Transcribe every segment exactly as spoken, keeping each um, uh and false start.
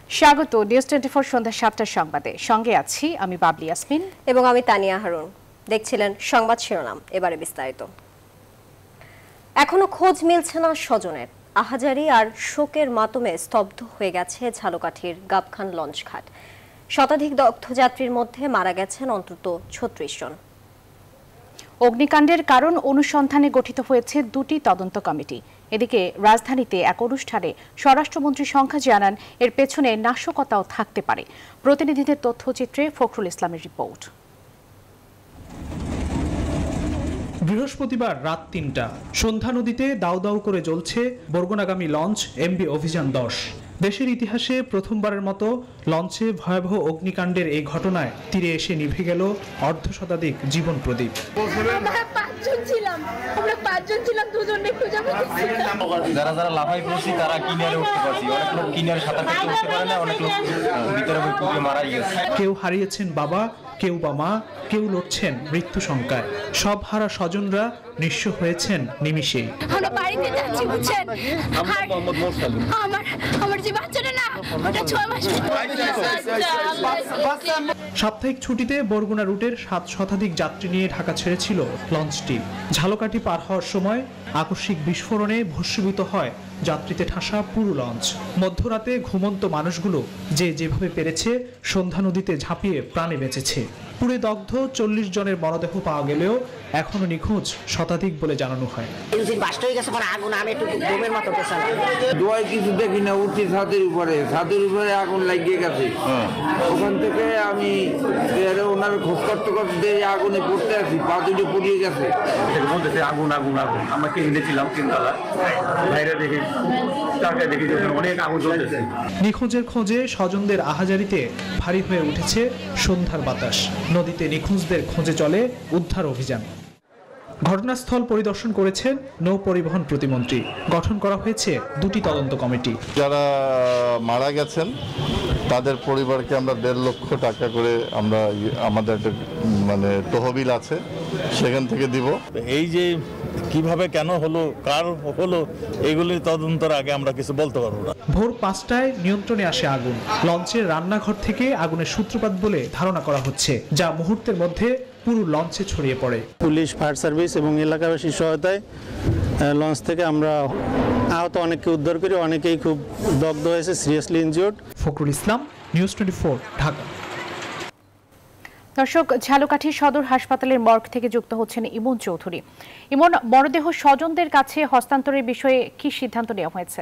স্বাগত news twenty four সন্ধ্যা সাতটার সংবাদে। সঙ্গে আছি আমি বাবলি ইয়াসমিন এবং আমি তানিয়া হারুন। দেখছিলেন সংবাদ শিরোনাম, এবারে বিস্তারিত। এখনো খোঁজ মিলছে না স্বজনের। আহাজারি আর শোকের মাতমে স্তব্ধ হয়ে গেছে ঝালকাঠির গাবখান লঞ্চঘাট। শতাধিক দগ্ধযাত্রীর মধ্যে মারা গেছেন অন্তত ছত্রিশ জন। অগ্নিকাণ্ডের কারণ অনুসন্ধানে গঠিত হয়েছে দুটি তদন্ত কমিটি। এদিকে রাজধানীতে এক অনুষ্ঠানে স্বরাষ্ট্রমন্ত্রী সংখ্যা জানান এর পেছনে নাশকতাও থাকতে পারে। প্রতিনিধিদের তথ্যচিত্রে ফখরুল ইসলামের রিপোর্ট। বৃহস্পতিবার রাত তিনটা সন্ধ্যা নদীতে দাউ দাউ করে জ্বলছে বরগুনাগামী লঞ্চ এমবি অভিযান দশ। দেশের ইতিহাসে প্রথমবারের মতো লঞ্চে ভয়াবহ অগ্নিকাণ্ডের এই ঘটনায় তীরে এসে নিভে গেল অর্ধ শতাধিক জীবন প্রদীপ। যারা যারা লাফাই পড়ছি তারা কিনারে উঠতে পারছি, অনেক লোক কিনারে সাঁতার কাটতে উঠতে পারে না, অনেক লোক ভিতরে পুকুরে মারা গেছে। কেউ হারিয়েছেন বাবা, কেউ বা মা, কেউ লড়ছেন মৃত্যু শঙ্কায়। সব হারা স্বজনরা নিঃস্ব হয়েছেন নিমিষেই। আমরা বাড়িতে যাচ্ছি বুঝছেন, আমার আমার যে বাচ্চাটা না ওটা ছয় মাস। সাপ্তাহিক ছুটিতে বরগুনা রুটের সাত শতাধিক যাত্রী নিয়ে ঢাকা ছেড়েছিল লঞ্চটি। ঝালকাঠি পার হওয়ার সময় আকস্মিক বিস্ফোরণে ভস্মীভূত হয় যাত্রীতে ঠাসা পুরো লঞ্চ। মধ্যরাতে ঘুমন্ত মানুষগুলো যে যেভাবে পেরেছে সন্ধ্যা নদীতে ঝাঁপিয়ে প্রাণে বেঁচেছে। পুরে দগ্ধ চল্লিশ জনের মরদেহ পাওয়া গেলেও এখনো নিখোঁজ শতাধিক বলে জানানো হয়। কিছু দেখি না, উঠছি ছাদের উপরে, ছাদের উপরে আগুন লাগিয়ে গেছে। ওখান থেকে আমি ওনার খোঁজ করতে করতে আগুনে পড়তে আছি, পা দুটো পুড়িয়ে গেছে। আগুন আগুন আগুন আমরা কিনেছিলাম তিনতলা, বাইরে দেখি দেখি অনেক আগুন জ্বলতেছে। নিখোঁজের খোঁজে স্বজনদের আহাজারিতে ভারী হয়ে উঠেছে সন্ধ্যার বাতাস। নদীতে নিখোঁজদের খোঁজে চলে উদ্ধার অভিযান। ঘটনাস্থল পরিদর্শন করেছেন নৌ পরিবহন প্রতিমন্ত্রী। গঠন করা হয়েছে দুটি তদন্ত কমিটি। যারা মারা গেছেন তাদের পরিবারকে আমরা দেড় লক্ষ টাকা করে আমরা আমাদের একটা মানে তহবিল আছে সেখান থেকে দিব। এই যে কিভাবে কেন হলো, কার হলো, এগুলি তদন্তের আগে আমরা কিছু বলতে পারবো না। ভোর পাঁচটায় নিয়ন্ত্রণে আসে আগুন। লঞ্চের রান্নাঘর থেকে আগুনের সূত্রপাত বলে ধারণা করা হচ্ছে, যা মুহূর্তের মধ্যে পুরো লঞ্চে ছড়িয়ে পড়ে। পুলিশ, ফায়ার সার্ভিস এবং এলাকাবাসীর সহায়তায় লঞ্চ থেকে আমরা আহত অনেককে উদ্ধার করি। অনেকেই খুব দগ্ধ হয়েছে, seriously injured. Fakhrul Islam, news twenty four, Dhaka. দর্শক, ঝালকাঠি সদর হাসপাতালের মর্গ থেকে যুক্ত হচ্ছেন ইমন চৌধুরী। ইমন, মরদেহ স্বজনদের কাছে হস্তান্তরের বিষয়ে কি সিদ্ধান্ত নেওয়া হয়েছে?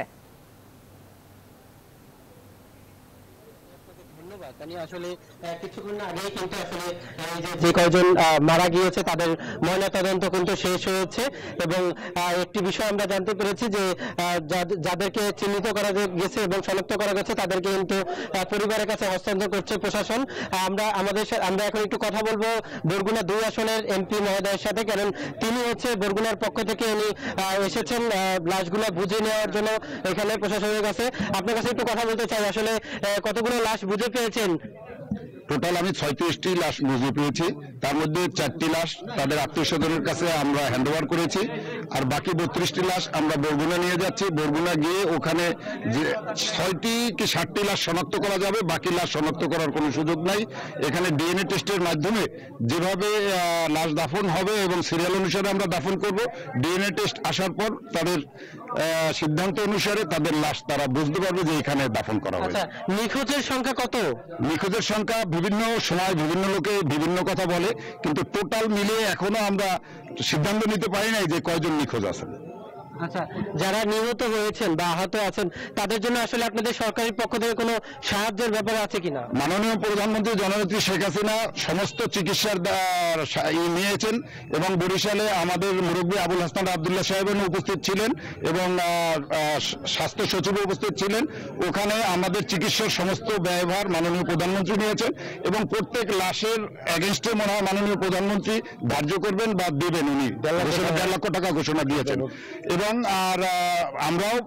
আসলে কিছুক্ষণ আগে কিন্তু আসলে যে কয়জন মারা গিয়েছে তাদের ময়না তদন্ত কিন্তু শেষ হয়েছে এবং একটি বিষয় আমরা জানতে পেরেছি যে যাদেরকে চিহ্নিত করা গেছে এবং শনাক্ত করা গেছে তাদেরকে কিন্তু পরিবারের কাছে হস্তান্তর করছে প্রশাসন। আমরা আমাদের আমরা এখন একটু কথা বলবো বরগুনা দুই আসনের এমপি মহোদয়ের সাথে, কারণ তিনি হচ্ছে বরগুনার পক্ষ থেকে উনি এসেছেন লাশগুলো বুঝে নেওয়ার জন্য এখানে প্রশাসনের কাছে। আপনার কাছে একটু কথা বলতে চাই, আসলে কতগুলো লাশ বুঝে পেয়েছেন? টোটাল আমি ছয়ত্রিশটি লাশ বুঝে পেয়েছি। তার মধ্যে চারটি লাশ তাদের আত্মীয় স্বজনের কাছে আমরা হ্যান্ড ওভার করেছি, আর বাকি বত্রিশটি লাশ আমরা বরগুনা নিয়ে যাচ্ছি। বরগুনা গিয়ে ওখানে যে ছয়টি কি ষাটটি লাশ শনাক্ত করা যাবে, বাকি লাশ শনাক্ত করার কোনো সুযোগ নাই। এখানে ডিএনএ টেস্টের মাধ্যমে যেভাবে লাশ দাফন হবে এবং সিরিয়াল অনুসারে আমরা দাফন করব, ডিএনএ টেস্ট আসার পর তাদের সিদ্ধান্ত অনুসারে তাদের লাশ তারা বুঝতে পারবে যে এখানে দাফন করা হয়েছে। নিখোঁজের সংখ্যা কত? নিখোঁজের সংখ্যা বিভিন্ন সময় বিভিন্ন লোকে বিভিন্ন কথা বলে, কিন্তু টোটাল মিলিয়ে এখনো আমরা সিদ্ধান্ত নিতে পারি নাই যে কয়জন নিখোঁজ আছেন। আচ্ছা, যারা নিহত হয়েছেন বা আহত আছেন তাদের জন্য আসলে আপনাদের সরকারের পক্ষ থেকে কোনো সাহায্যের ব্যাপার আছে কিনা? মাননীয় প্রধানমন্ত্রী জননেত্রী শেখ হাসিনা সমস্ত চিকিৎসার নিয়েছেন এবং বরিশালে আমাদের মুরব্বী আবুল হাসান আবদুল্লাহ সাহেব উপস্থিত ছিলেন এবং স্বাস্থ্য সচিব উপস্থিত ছিলেন। ওখানে আমাদের চিকিৎসার সমস্ত ব্যয়ভার মাননীয় প্রধানমন্ত্রী নিয়েছেন এবং প্রত্যেক লাশের এগেনস্টে মনে হয় মাননীয় প্রধানমন্ত্রী ধার্য করবেন বা দেবেন। উনি দেড় লক্ষ টাকা ঘোষণা দিয়েছেন এবং আর আমরাও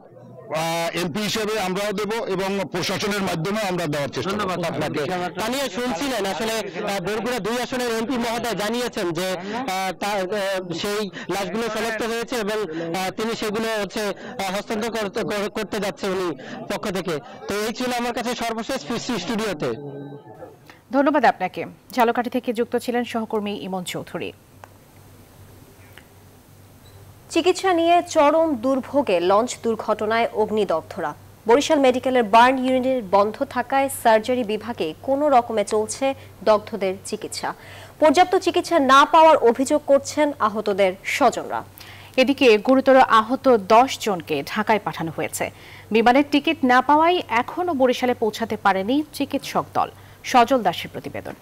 এমপি হিসেবে আমরাও দেব এবং প্রশাসনের মাধ্যমে আমরা দেওয়ার চেষ্টা করব। ধন্যবাদ আপনাকে। তানিয়া, শুনছিলেন আসলে বরগুনা দুই আসনের এমপি মহোদয় জানিয়েছেন যে তার সেই লাশগুলো শনাক্ত হয়েছে এবং তিনি সেগুলো হচ্ছে হস্তান্তর করতে যাচ্ছে উনি পক্ষ থেকে। তো এই ছিল আমার কাছে সর্বশেষ ফিসি স্টুডিওতে। ধন্যবাদ আপনাকে। ঝালকাঠি থেকে যুক্ত ছিলেন সহকর্মী ইমন চৌধুরী। চিকিৎসা নিয়ে চরম দুর্ভোগে লঞ্চ দুর্ঘটনায় অগ্নিদগ্ধরা। বরিশাল মেডিকেলের বার্ন ইউনিট বন্ধ থাকায় সার্জারি বিভাগে কোনো রকমে চলছে দগ্ধদের চিকিৎসা। পর্যাপ্ত চিকিৎসা না পাওয়ার অভিযোগ করছেন আহতদের স্বজনরা। এদিকে গুরুতর আহত দশ জনকে ঢাকায় পাঠানো হয়েছে। বিমানের টিকিট না পাওয়ায় এখনও বরিশালে পৌঁছাতে পারেনি চিকিৎসক দল। সজল দাসের প্রতিবেদন।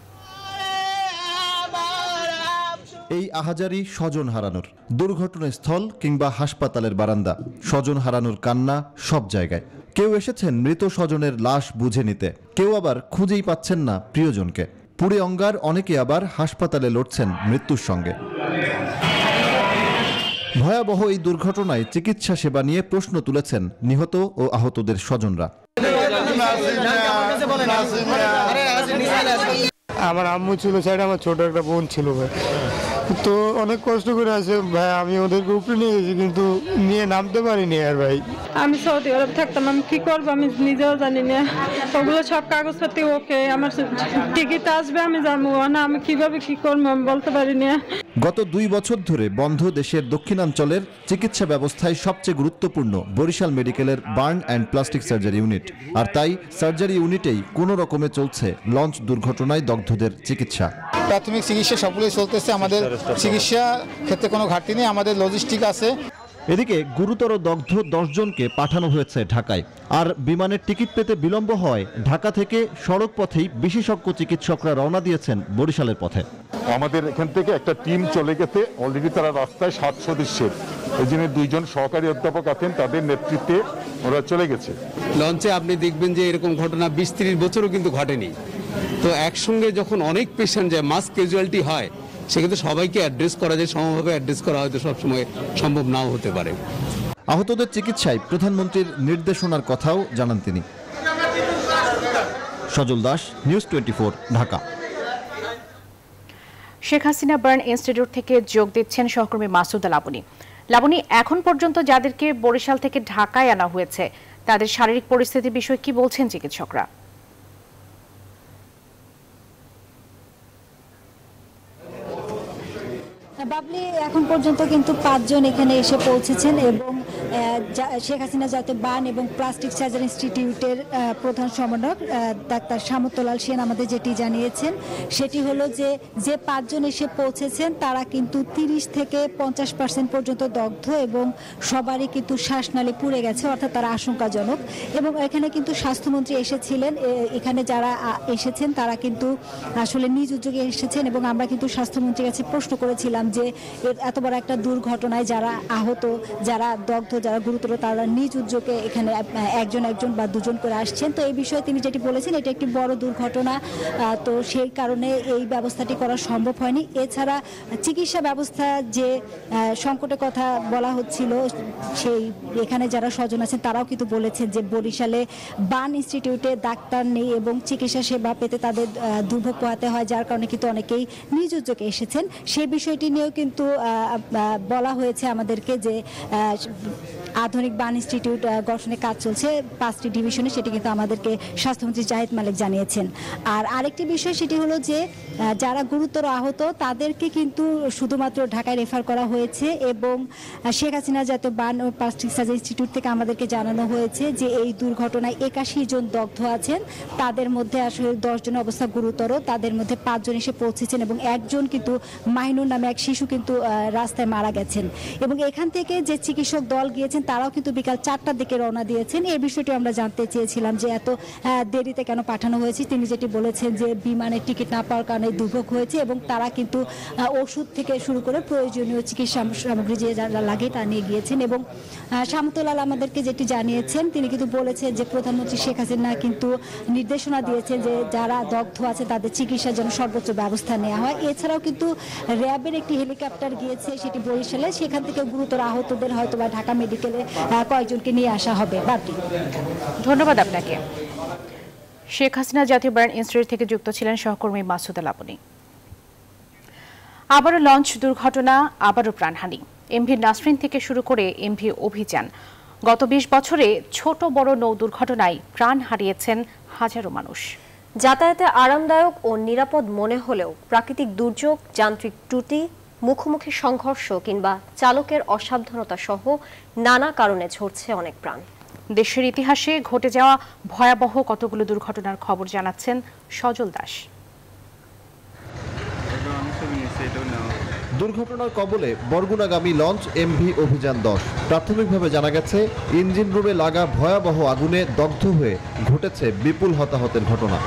এই আহাজারি স্বজন হারানোর দুর্ঘটনাস্থল কিংবা হাসপাতালের বারান্দা, স্বজন হারানোর কান্না সব জায়গায়। কেউ এসেছেন মৃত স্বজনের লাশ বুঝে নিতে, কেউ আবার খুঁজেই পাচ্ছেন না প্রিয়জনকে। পুড়ে অঙ্গার অনেকে আবার হাসপাতালে লড়ছেন মৃত্যুর সঙ্গে। ভয়াবহ এই দুর্ঘটনায় চিকিৎসা সেবা নিয়ে প্রশ্ন তুলেছেন নিহত ও আহতদের স্বজনরা। আমার আম্মু ছিল সাইড, আমার ছোট একটা বোন ছিল ভাই, তো অনেক কষ্ট করে আছে ভাই। আমি ওদেরকে উপরে নিয়ে গেছি কিন্তু নিয়ে নামতে পারিনি আর ভাই। আমি সৌদি আরব থাকতাম, আমি কি করবো আমি নিজেও জানি না। ওগুলো সব কাগজপত্র ওকে, আমার টিকিট আসবে আমি জানবো না, আমি কিভাবে কি করবো আমি বলতে পারি না। গত দুই বছর ধরে বন্ধ দেশের দক্ষিণাঞ্চলের চিকিৎসা ব্যবস্থায় সবচেয়ে গুরুত্বপূর্ণ বরিশাল মেডিকেলের burn and plastic surgery unit. আর তাই সার্জারি ইউনিটেই কোনো রকমে চলছে লঞ্চ দুর্ঘটনায় দগ্ধদের চিকিৎসা। প্রাথমিক চিকিৎসা সবগুলোই চলতেছে, আমাদের চিকিৎসা ক্ষেত্রে কোনো ঘাটতি নেই, আমাদের লজিস্টিক আছে। এদিকে গুরুতর দগ্ধ দশ জনকে পাঠানো হয়েছে ঢাকায়। আর বিমানের টিকিট পেতে বিলম্ব হয় ঢাকা থেকে সড়ক পথেই বিশেষজ্ঞ চিকিৎসকরা রওনা দিয়েছেন বরিশালের পথে। আমাদের এখান থেকে একটা টিম চলে গেছে, অলরেডি তারা রাস্তায় সাত সদস্যের, এই জন্য দুইজন সহকারী অধ্যাপক আছেন, তাদের নেতৃত্বে ওরা চলে গেছে। লঞ্চে আপনি দেখবেন যে এরকম ঘটনা বিশ ত্রিশ বছরও কিন্তু ঘটেনি। তো একসঙ্গে যখন অনেক পেশেন্ট যায়, মাস ক্যাজুয়ালিটি হয়, সেক্ষেত্রে সবাইকে অ্যাড্রেস করা যায়, সমভাবে অ্যাড্রেস করা হয়তো সবসময় সম্ভব নাও হতে পারে। আহতদের চিকিৎসায় প্রধানমন্ত্রীর নির্দেশনার কথাও জানান তিনি। Sajal Das, news twenty four, Dhaka. Sheikh Hasina burn institute থেকে যোগ দিচ্ছেন সহকর্মী মাসুদা লাবনী। লাবনী, এখন পর্যন্ত যাদেরকে বরিশাল থেকে ঢাকায় আনা হয়েছে তাদের শারীরিক পরিস্থিতির বিষয়ে কি বলছেন চিকিৎসকরা? বাবলি, এখন পর্যন্ত কিন্তু পাঁচজন এখানে এসে পৌঁছেছেন এবং শেখ হাসিনা জাতীয় বার্ন এবং প্লাস্টিক সার্জারি ইনস্টিটিউটের প্রধান সমন্বয়ক ডাক্তার শামুত্তলাল সেন আমাদের যেটি জানিয়েছেন সেটি হলো যে যে পাঁচজন এসে পৌঁছেছেন তারা কিন্তু তিরিশ থেকে পঞ্চাশ পার্সেন্ট পর্যন্ত দগ্ধ এবং সবারই কিন্তু শ্বাসনালী পুড়ে গেছে, অর্থাৎ তারা আশঙ্কাজনক। এবং এখানে কিন্তু স্বাস্থ্যমন্ত্রী এসেছিলেন, এখানে যারা এসেছেন তারা কিন্তু আসলে নিজ উদ্যোগে এসেছেন এবং আমরা কিন্তু স্বাস্থ্যমন্ত্রীর কাছে প্রশ্ন করেছিলাম যে এত বড় একটা দুর্ঘটনায় যারা আহত, যারা দগ্ধ, যারা গুরুতর, তারা নিজ উদ্যোগে এখানে একজন একজন বা দুজন করে আসছেন। তো এই বিষয়ে তিনি যেটি বলেছেন এটা একটি বড় দুর্ঘটনা, তো সেই কারণে এই ব্যবস্থাটি করা সম্ভব হয়নি। এছাড়া চিকিৎসা ব্যবস্থা যে সংকটের কথা বলা হচ্ছিল, সেই এখানে যারা স্বজন আছেন তারাও কিন্তু বলেছেন যে বরিশালে বার্ন ইনস্টিটিউটে ডাক্তার নেই এবং চিকিৎসা সেবা পেতে তাদের দুর্ভোগ পোহাতে হয়, যার কারণে কিন্তু অনেকেই নিজ উদ্যোগে এসেছেন। সেই বিষয়টি নিয়েও কিন্তু বলা হয়েছে আমাদেরকে যে আধুনিক বার্ন ইনস্টিটিউট গঠনের কাজ চলছে পাঁচটি ডিভিশনে, সেটি কিন্তু আমাদেরকে স্বাস্থ্যমন্ত্রী জাহিদ মালিক জানিয়েছেন। আর আরেকটি বিষয় সেটি হলো যে যারা গুরুতর আহত তাদেরকে কিন্তু শুধুমাত্র ঢাকায় রেফার করা হয়েছে এবং শেখ হাসিনা জাতীয় বার্ন ও প্লাস্টিক সার্জারি ইনস্টিটিউট থেকে আমাদেরকে জানানো হয়েছে যে এই দুর্ঘটনায় একাশি জন দগ্ধ আছেন, তাদের মধ্যে আসলে দশ জনের অবস্থা গুরুতর, তাদের মধ্যে পাঁচজন এসে পৌঁছেছেন এবং একজন কিন্তু মাইনুর নামে এক শিশু কিন্তু রাস্তায় মারা গেছেন। এবং এখান থেকে যে চিকিৎসক দল গিয়েছেন তারাও কিন্তু বিকাল চারটার দিকে রওনা দিয়েছেন। এই বিষয়টি আমরা জানতে চেয়েছিলাম যে এত দেরিতে কেন পাঠানো হয়েছে। তিনি যেটি বলেছেন যে বিমানের টিকিট না পাওয়ার কারণে দুর্ভোগ হয়েছে এবং তারা কিন্তু ওষুধ থেকে শুরু করে প্রয়োজনীয় চিকিৎসা সামগ্রী যে যারা লাগে তা নিয়ে গিয়েছেন। এবং শামুতুল্লাহ আমাদেরকে যেটি জানিয়েছেন তিনি কিন্তু বলেছেন যে প্রধানমন্ত্রী শেখ হাসিনা কিন্তু নির্দেশনা দিয়েছেন যে যারা দগ্ধ আছে তাদের চিকিৎসার জন্য সর্বোচ্চ ব্যবস্থা নেওয়া হয়। এছাড়াও কিন্তু র্যাবের একটি হেলিকপ্টার গিয়েছে সেটি বরিশালে, সেখান থেকে গুরুতর আহতদের হয়তো বা ঢাকা মেডিকেলে করে কয়েকজনকে নিয়ে আসা হবে। বাকি ধন্যবাদ আপনাকে। শেখ হাসিনা জাতীয় বার্ন ইনস্টিটিউট থেকে যুক্ত ছিলেন সহকর্মী মাসুদ লাবনী। আবারও লঞ্চ দুর্ঘটনা, আবারও প্রাণহানি। এমভি নাসরিন থেকে শুরু করে এমভি অভিযান, গত বিশ বছরে ছোট বড় নৌ দুর্ঘটনায় প্রাণ হারিয়েছেন হাজারো মানুষ। যাতায়াতে আরামদায়ক ও নিরাপদ মনে হলেও প্রাকৃতিক দুর্যোগ, যান্ত্রিক ত্রুটি, মুখোমুখি সংঘর্ষ কিংবা চালকের অসাবধানতা সহ নানা কারণে ঝরছে অনেক প্রাণ। দেশের ইতিহাসে ঘটে যাওয়া ভয়াবহ কতগুলো দুর্ঘটনার খবর জানাচ্ছেন সজল দাস। দুর্ঘটনার কবলে বরগুনাগামী লঞ্চ এমভি অভিযান দশ। প্রাথমিকভাবে জানা গেছে ইঞ্জিন রুমে লাগা ভয়াবহ আগুনে দগ্ধ হয়ে ঘটেছে বিপুল হতাহতের ঘটনা।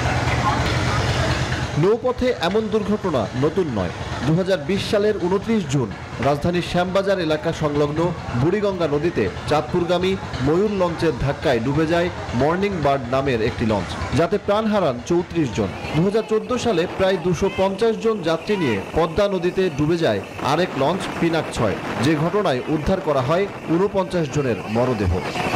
নৌপথে এমন দুর্ঘটনা নতুন নয়। দু হাজার বিশ সালের উনত্রিশ জুন রাজধানীর শ্যামবাজার এলাকা সংলগ্ন বুড়িগঙ্গা নদীতে চাঁদপুরগামী ময়ূর লঞ্চের ধাক্কায় ডুবে যায় মর্নিং বার্ড নামের একটি লঞ্চ, যাতে প্রাণ হারান চৌত্রিশ জন। দু হাজার চোদ্দ সালে প্রায় দুশো পঞ্চাশ জন যাত্রী নিয়ে পদ্মা নদীতে ডুবে যায় আরেক লঞ্চ পিনাক ছয়, যে ঘটনায় উদ্ধার করা হয় ঊনপঞ্চাশ জনের মরদেহ।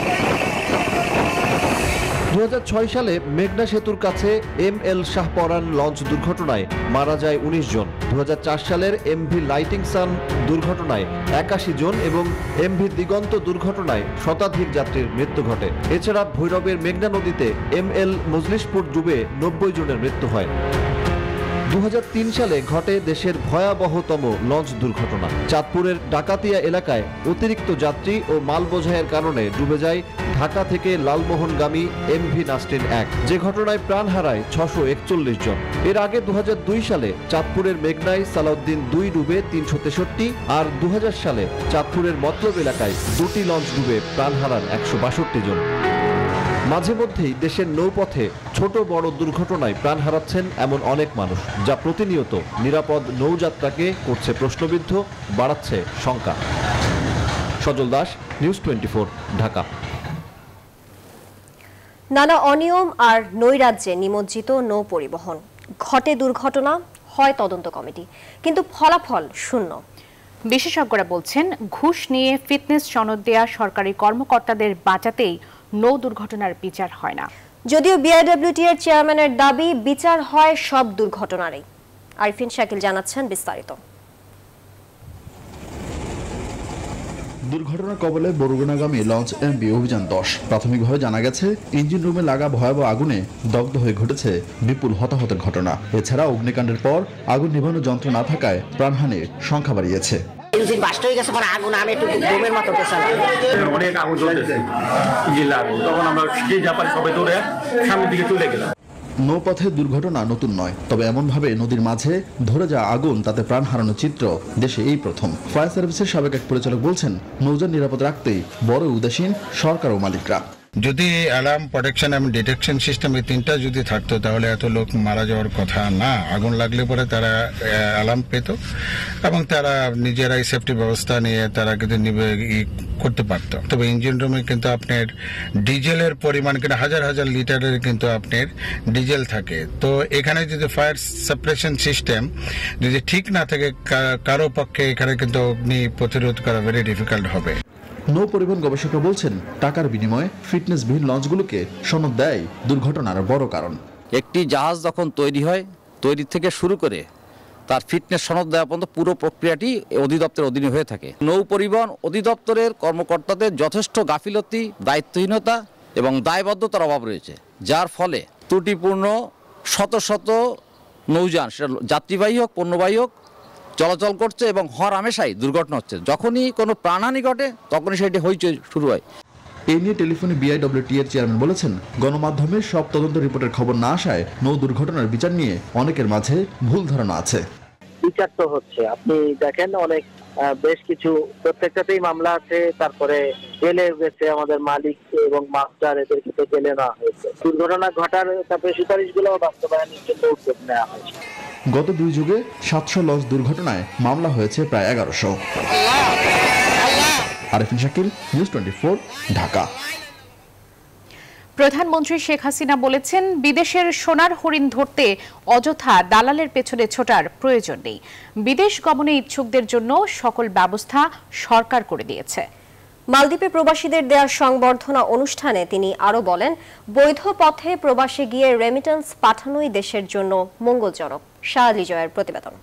দু হাজার ছয় সালে মেঘনা সেতুর কাছে এম এল শাহপরান লঞ্চ দুর্ঘটনায় মারা যায় উনিশ জন। দু হাজার চার সালের এমভি লাইটিং সান দুর্ঘটনায় একাশি জন এবং এমভি দিগন্ত দুর্ঘটনায় শতাধিক যাত্রীর মৃত্যু ঘটে। এছাড়া ভৈরবের মেঘনা নদীতে এম এল মজলিশপুর ডুবে নব্বই জনের মৃত্যু হয়। দু হাজার তিন সালে ঘটে দেশের ভয়াবহতম লঞ্চ দুর্ঘটনা। চাঁদপুরের ডাকাতিয়া এলাকায় অতিরিক্ত যাত্রী ও মাল বোঝাইয়ের কারণে ডুবে যায় ঢাকা থেকে লালমোহনগামী এমভি নাসরিন এক, যে ঘটনায় প্রাণ হারায় ছশো একচল্লিশ জন। এর আগে দু হাজার দুই সালে চাঁদপুরের মেঘনায় সালাউদ্দিন দুই ডুবে তিনশো তেষট্টি, আর দু হাজার সালে চাঁদপুরের মতলব এলাকায় দুটি লঞ্চ ডুবে প্রাণ হারান একশো বাষট্টি জন। মাঝে মধ্যেই দেশের নৌপথে ছোট বড় দুর্ঘটনায় প্রাণ হারাচ্ছেন এমন অনেক মানুষ, যা প্রতিনিয়ত নিরাপদ নৌযাত্রাকে করছে প্রশ্নবিদ্ধ, বাড়াচ্ছে শঙ্কা। Sajal Das, news twenty four, Dhaka. নানা অনিয়ম আর নৈরাজ্যে নিমজ্জিত নৌ পরিবহন, ঘটে দুর্ঘটনা, হয় তদন্ত কমিটি, কিন্তু ফলাফল শূন্য। বিশেষজ্ঞরা বলছেন, ঘুষ নিয়ে ফিটনেস সনদ দেয়া সরকারি কর্মকর্তাদের বাঁচাতেই নৌ দুর্ঘটনার বিচার হয় না। যদিও বিআইডব্লিউটি এর চেয়ারম্যানের দাবি, বিচার হয় সব দুর্ঘটনারই। আরিফিন শাকিল জানাচ্ছেন বিস্তারিত। দুর্ঘটনার কবলে বরগুনাগামী লঞ্চ এমভি অভিযান দশ। প্রাথমিকভাবে জানা গেছে ইঞ্জিন রুমে লাগা ভয়াবহ আগুনে দগ্ধ হয়ে ঘটেছে বিপুল হতাহতের ঘটনা। এছাড়া অগ্নিকাণ্ডের পর আগুন নিভানোর যন্ত্র না থাকায় প্রাণহানির সংখ্যা বাড়িয়েছে। ইঞ্জিন বাস্ট হয়ে গেছে, পরে আগুন আমি একটু বোমের মতো অনেক আগুন জ্বলতেছে, ইঞ্জিন লাগবে, তখন আমরা যে জাপানি সবাই দৌড়ে সামনের দিকে চলে গেলাম। নৌপথে দুর্ঘটনা নতুন নয়, তবে এমনভাবে নদীর মাঝে ধরে যাওয়া আগুন তাতে প্রাণ হারানোর চিত্র দেশে এই প্রথম। ফায়ার সার্ভিসের সাবেক এক পরিচালক বলছেন, নৌযান নিরাপদ রাখতেই বড় উদাসীন সরকার ও মালিকরা। যদি অ্যালার্ম, প্রোটেকশন এবং ডিটেকশন সিস্টেম এই তিনটা যদি থাকতো তাহলে এত লোক মারা যাওয়ার কথা না। আগুন লাগলে পরে তারা অ্যালার্ম পেত এবং তারা নিজেরাই সেফটি ব্যবস্থা নিয়ে তারা কিন্তু করতে পারত। তবে ইঞ্জিন রুমে কিন্তু আপনার ডিজেলের পরিমাণ কিন্তু হাজার হাজার লিটারের কিন্তু আপনার ডিজেল থাকে। তো এখানে যদি ফায়ার সাপ্রেশন সিস্টেম যদি ঠিক না থাকে, কারো পক্ষে এখানে কিন্তু অগ্নি প্রতিরোধ করা ভেরি ডিফিকাল্ট হবে। নৌ পরিবহন গবেষকরা বলছেন, টাকার বিনিময়ে ফিটনেসবিহীন লঞ্চগুলোকে সনদ দেয় দুর্ঘটনার বড় কারণ। একটি জাহাজ যখন তৈরি হয়, তৈরি থেকে শুরু করে তার ফিটনেস সনদ দেওয়া পর্যন্ত পুরো প্রক্রিয়াটি অধিদপ্তরের অধীনে হয়ে থাকে। নৌ পরিবহন অধিদপ্তরের কর্মকর্তাদের যথেষ্ট গাফিলতি, দায়িত্বহীনতা এবং দায়বদ্ধতার অভাব রয়েছে, যার ফলে ত্রুটিপূর্ণ শত শত নৌযান, সেটা যাত্রীবাহী হোক পণ্যবাহী হোক, চলাচল করছে এবং হর হামেশাই দুর্ঘটনা হচ্ছে। যখনই কোনো প্রাণহানি ঘটে তখনই সেটি হইচই শুরু হয়। এই নিয়ে টেলিফোনে বিআইডব্লিউটি এর চেয়ারম্যান বলেছেন, গণমাধ্যমে সব তদন্ত রিপোর্টের খবর না আসায় নৌ দুর্ঘটনার বিচার নিয়ে অনেকের মাঝে ভুল ধারণা আছে। বিচার তো হচ্ছে, আপনি দেখেন অনেক বেশ কিছু প্রত্যেকটাতেই মামলা আছে, তারপরে জেলে গেছে আমাদের মালিক এবং মাস্টার, এদেরকে তো জেলে নেওয়া হয়েছে। দুর্ঘটনা ঘটার তারপরে সুপারিশগুলো বাস্তবায়নের জন্য উদ্যোগ নেওয়া হয়েছে। গত দুই যুগে সাতশো লঞ্চ দুর্ঘটনায় মামলা হয়েছে প্রায় এগারোশো। Arifin Shakil, news twenty four, Dhaka. প্রধানমন্ত্রী শেখ হাসিনা বলেছেন, বিদেশের সোনার হরিণ ধরতে অযথা দালালের পেছনে ছোটার প্রয়োজন নেই। বিদেশ গমনে ইচ্ছুকদের জন্য সকল ব্যবস্থা সরকার করে দিয়েছে। মালদ্বীপে প্রবাসীদের দেওয়ার সংবর্ধনা অনুষ্ঠানে তিনি আরো বলেন, বৈধ পথে প্রবাসে গিয়ে রেমিটেন্স পাঠানোই দেশের জন্য মঙ্গলজনক। শাহ আলী জয়ের প্রতিবেদন।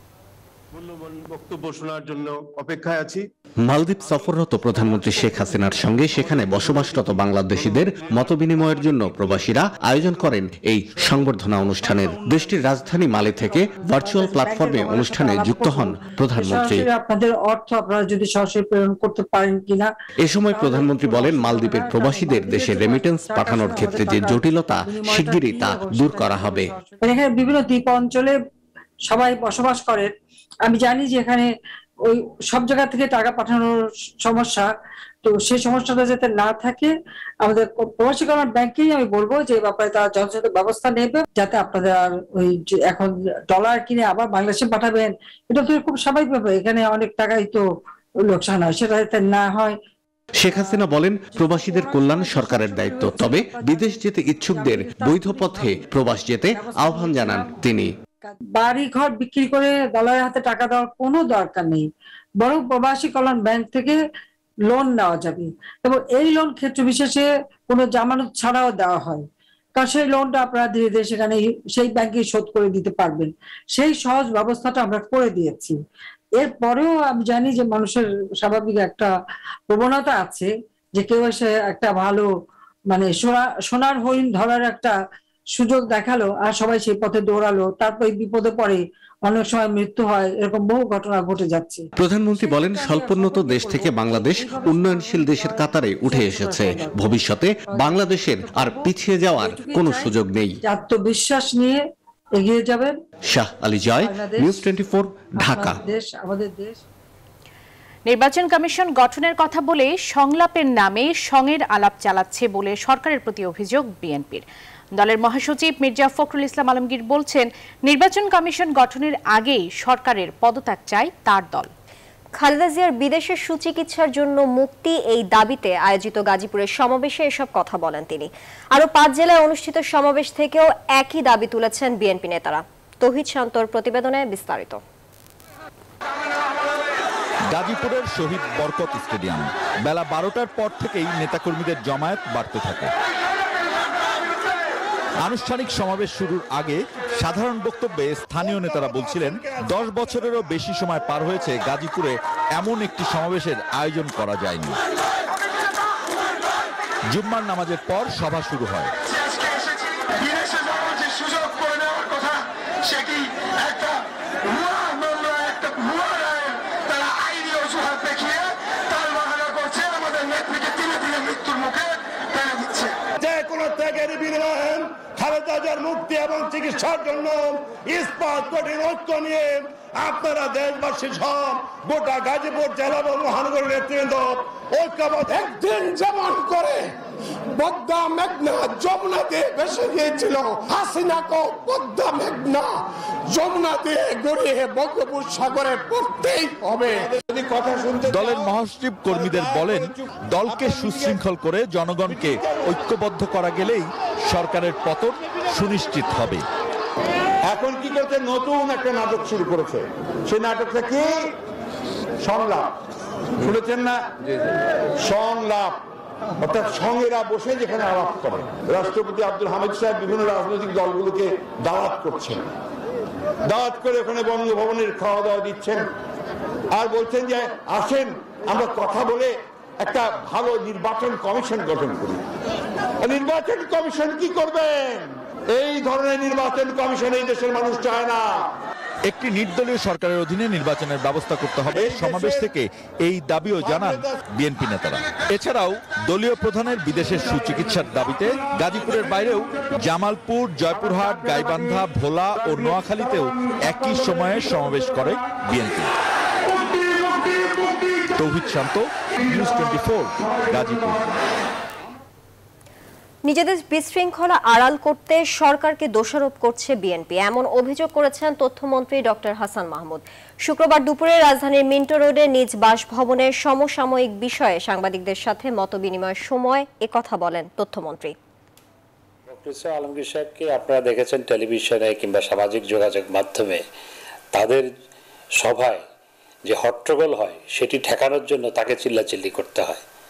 বক্তব্য শোনার জন্য অপেক্ষায় আছি। মালদ্বীপ সফররত প্রধানমন্ত্রী শেখ হাসিনার সঙ্গে সেখানে বসবাসরত বাংলাদেশিদের মতবিনিময়ের জন্য প্রবাসীরা আয়োজন করেন এই সংবর্ধনা অনুষ্ঠানের। দেশটির রাজধানী মালে থেকে ভার্চুয়াল প্ল্যাটফর্মে অনুষ্ঠানে যুক্ত হন প্রধানমন্ত্রী। আপনাদের অর্থ আপনারা যদি সরাসরি প্রেরণ করতে পারেন কিনা। এ সময় প্রধানমন্ত্রী বলেন, মালদ্বীপের প্রবাসীদের দেশে রেমিটেন্স পাঠানোর ক্ষেত্রে যে জটিলতা শিগগিরই তা দূর করা হবে। এখানে বিভিন্ন দ্বীপ অঞ্চলে সবাই বসবাস করে। আমি জানি যে এখানে ওই সব জায়গা থেকে টাকা পাঠানোর সমস্যা, তো সেই সমস্যাটা যাতে না থাকে আমাদের প্রবাসী কল্যাণ ব্যাংকেই আমি বলবো যে ব্যাপারে তারা যথাযথ ব্যবস্থা নেবে, যাতে আপনাদের আর ওই এখন ডলার কিনে আবার বাংলাদেশে পাঠাবেন, এটা তো খুব স্বাভাবিক ব্যাপার। এখানে অনেক টাকাই তো লোকসান হয়, সেটা যাতে না হয়। শেখ হাসিনা বলেন, প্রবাসীদের কল্যাণ সরকারের দায়িত্ব, তবে বিদেশ যেতে ইচ্ছুকদের বৈধ পথে প্রবাস যেতে আহ্বান জানান তিনি। বাড়ি ঘর বিক্রি করে ডলারের হাতে টাকা দেওয়ার কোনো দরকার নেই, বরং প্রবাসী কল্যাণ ব্যাংক থেকে লোন নেওয়া যাবে এবং এই লোন ক্ষেত্র বিশেষে কোনো জামানত ছাড়াও দেওয়া হয়, কারণ সেই লোনটা আপনারা ধীরে ধীরে সেখানে সেই ব্যাংকে শোধ করে দিতে পারবেন। সেই সহজ ব্যবস্থাটা আমরা করে দিয়েছি। এরপরেও আমি জানি যে মানুষের স্বাভাবিক একটা প্রবণতা আছে যে কেউ এসে একটা ভালো মানে সোনা সোনার হরিণ ধরার একটা সুযোগ দেখালো আর সবাই সেই পথে দৌড়ালো, তারপর বিপদে পড়ে, অনেক সময় মৃত্যু হয়, এরকম বহু ঘটনা ঘটে যাচ্ছে। প্রধানমন্ত্রী বলেন, স্বল্পোন্নত দেশ থেকে বাংলাদেশ উন্নয়নশীল দেশের কাতারে উঠে এসেছে। ভবিষ্যতে বাংলাদেশের আর পিছিয়ে যাওয়ার কোনো সুযোগ নেই। আত্মবিশ্বাস নিয়ে এগিয়ে যাবেন। Shah Ali Joy, news twenty four, Dhaka. দেশ আমাদের দেশ। নির্বাচন কমিশন গঠনের কথা বলে সংলাপের নামে সঙের আলাপ চালাচ্ছে বলে সরকারের প্রতি অভিযোগ বিএনপির। দলের মহাসচিব মির্জা ফখরুল ইসলাম আলমগীর বলছেন, নির্বাচন কমিশন গঠনের আগেই সরকারের পদত্যাগ চায় তার দল। খালেদা জিয়ার বিদেশে সুচিকিৎসার জন্য মুক্তি, এই দাবিতে আয়োজিত গাজীপুরের সমাবেশে এসব কথা বলেন তিনি। আরো পাঁচ জেলায় অনুষ্ঠিত সমাবেশ থেকেও একই দাবি তুলেছেন বিএনপি নেতারা। তৌহিদ শান্তর প্রতিবেদনে বিস্তারিত। গাজীপুরের শহীদ বরকত স্টেডিয়াম, বেলা বারোটার পর থেকেই নেতাকর্মীদের জমায়েত বাড়তে থাকে। আনুষ্ঠানিক সমাবেশ শুরুর আগে সাধারণ বক্তব্যে স্থানীয় নেতারা বলছিলেন, দশ বছরেরও বেশি সময় পার হয়েছে গাজীপুরে এমন একটি সমাবেশের আয়োজন করা যায়নি। জুম্মার নামাজের পর সভা শুরু হয়। যে কোনো ত্যাগের বিনিময়ে খালেদা জিয়ার মুক্তি এবং চিকিৎসার জন্য ইস্পাত কঠিন ঐক্য নিয়ে আপনারা দেশবাসী সব গোটা গাজীপুর জেলা এবং মহানগর নেতৃবৃন্দ ঐক্যবদ্ধ। একদিন যেমন করে পদ্মা মেঘনা যমুনাতে ভেসে গিয়েছিল, হাসিনাকে পদ্মা মেঘনা যমুনাতে গড়িয়ে বঙ্গোপসাগরে পড়তেই হবে। কথা শুনতে দলের মহাসচিব কর্মীদের বলেন, দলকে সুশৃঙ্খল করে জনগণকে ঐক্যবদ্ধ করা গেলেই সরকারের পতন সুনিশ্চিত হবে। এখন কি করতে নতুন একটা নাটক শুরু করেছে, সেই নাটকটা কি? সংলাপ। শুনেছেন না? সংলাপ, অর্থাৎ সঙ্গেরা বসে যেখানে আলাপ করে। রাষ্ট্রপতি আব্দুল হামিদ সাহেব বিভিন্ন রাজনৈতিক দলগুলোকে দাওয়াত করছেন, দাওয়াত করে ওখানে বঙ্গভবনের খাওয়া দাওয়া দিচ্ছেন আর বলছেন যে আসেন আমরা কথা বলে একটা ভালো নির্বাচন কমিশন গঠন করি। নির্বাচন কমিশন কি করবেন? এই ধরনের নির্বাচন কমিশন এই দেশের মানুষ চায় না। একটি নির্দলীয় সরকারের অধীনে নির্বাচনের ব্যবস্থা করতে হবে। সমাবেশ থেকে এই দাবিও জানান বিএনপি নেতারা। এছাড়াও দলীয় প্রধানের বিদেশের সুচিকিৎসার দাবিতে গাজীপুরের বাইরেও জামালপুর, জয়পুরহাট, গাইবান্ধা, ভোলা ও নোয়াখালীতেও একই সময়ে সমাবেশ করে BNP. Tauhid Shanto, news twenty four, Gazipur. নিজেদের বিশৃঙ্খলা আড়াল করতে সরকারকে দোষারোপ করছে বিএনপি, এমন অভিযোগ করেছেন তথ্যমন্ত্রী ডক্টর হাসান মাহমুদ। শুক্রবার দুপুরে রাজধানীর মিন্টো রোডে নিজ বাসভবনের সমসাময়িক বিষয়ে সাংবাদিকদের সাথে মতবিনিময়ের সময় একথা বলেন তথ্যমন্ত্রী। ডক্টর আলমগীর সাহেবকে আপনারা দেখেছেন টেলিভিশনে কিংবা সামাজিক যোগাযোগ মাধ্যমে তাদের সভায় যে হট্টগোল হয় সেটি ঠেকানোর জন্য তাকে চিল্লাচিল্লি করতে হয়।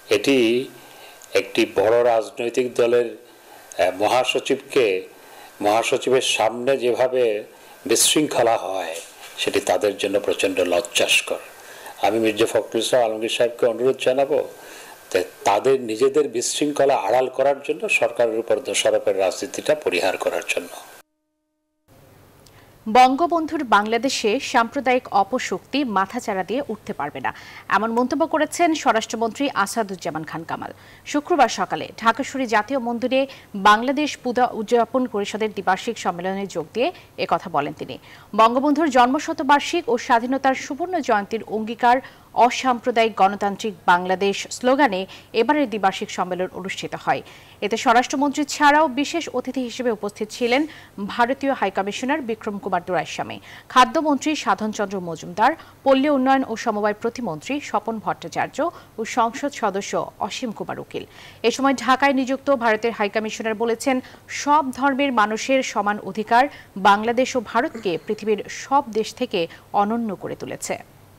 এটি একটি বড় রাজনৈতিক দলের মহাসচিবকে মহাসচিবের সামনে যেভাবে বিশৃঙ্খলা হয় সেটি তাদের জন্য প্রচণ্ড লজ্জাস্কর। আমি মির্জা ফখরুল ইসলাম আলমগীর সাহেবকে অনুরোধ জানাবো তাদের নিজেদের বিশৃঙ্খলা আড়াল করার জন্য সরকারের উপর দোষারোপের রাজনীতিটা পরিহার করার জন্য। বঙ্গবন্ধুর বাংলাদেশে সাম্প্রদায়িক অপশক্তি মাথাচাড়া দিয়ে উঠতে পারবে না, এমন মন্তব্য করেছেন স্বরাষ্ট্রমন্ত্রী আসাদুজ্জামান খান কামাল। শুক্রবার সকালে ঢাকাশরী জাতীয় মন্দিরে বাংলাদেশ পূজা উদযাপন পরিষদের দ্বিবার্ষিক সম্মেলনে যোগ দিয়ে একথা বলেন তিনি। বঙ্গবন্ধুর জন্মশতবার্ষিক ও স্বাধীনতার সুবর্ণ জয়ন্তীর অঙ্গীকার অসাম্প্রদায়িক গণতান্ত্রিক বাংলাদেশ স্লোগানে এবারের দ্বিবার্ষিক সম্মেলন অনুষ্ঠিত হয়। এতে স্বরাষ্ট্রমন্ত্রী ছাড়াও বিশেষ অতিথি হিসেবে উপস্থিত ছিলেন ভারতীয় হাইকমিশনার বিক্রম কুমার দোরাইস্বামী, খাদ্যমন্ত্রী সাধন চন্দ্র মজুমদার, পল্লী উন্নয়ন ও সমবায় প্রতিমন্ত্রী স্বপন ভট্টাচার্য ও সংসদ সদস্য অসীম কুমার উকিল। এ সময় ঢাকায় নিযুক্ত ভারতের হাইকমিশনার বলেছেন, সব ধর্মের মানুষের সমান অধিকার বাংলাদেশ ও ভারতকে পৃথিবীর সব দেশ থেকে অনন্য করে তুলেছে।